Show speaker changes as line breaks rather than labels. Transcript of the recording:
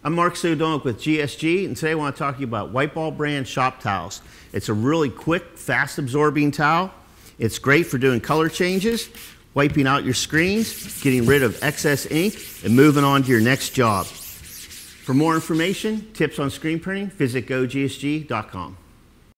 I'm Mark Sodonic with GSG, and today I want to talk to you about Whiteball brand shop towels. It's a really quick, fast absorbing towel. It's great for doing color changes, wiping out your screens, getting rid of excess ink, and moving on to your next job. For more information, tips on screen printing, visit GoGSG.com.